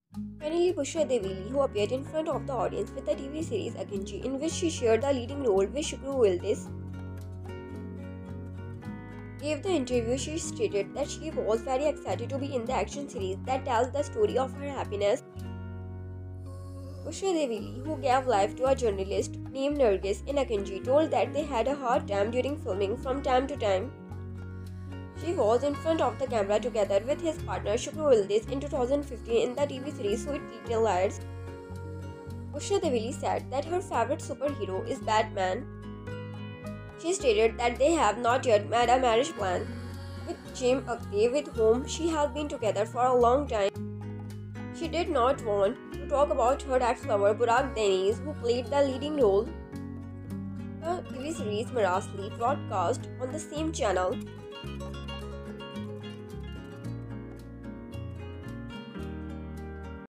Finally, Bushra Devili, who appeared in front of the audience with the TV series Akinji, in which she shared the leading role with Shukru Wildis, gave the interview. She stated that she was very excited to be in the action series that tells the story of her happiness. Bushra Devili, who gave life to a journalist named Nargis in Akinji, told that they had a hard time during filming from time to time. She was in front of the camera together with his partner Shukru Wildis in 2015 in the TV series Sweet Little Liars. Bushra Devili said that her favorite superhero is Batman. She stated that they have not yet made a marriage plan with Jim Akhte, with whom she has been together for a long time. She did not want to talk about her ex-lover Burak Deniz, who played the leading role. The TV series Marasli broadcast on the same channel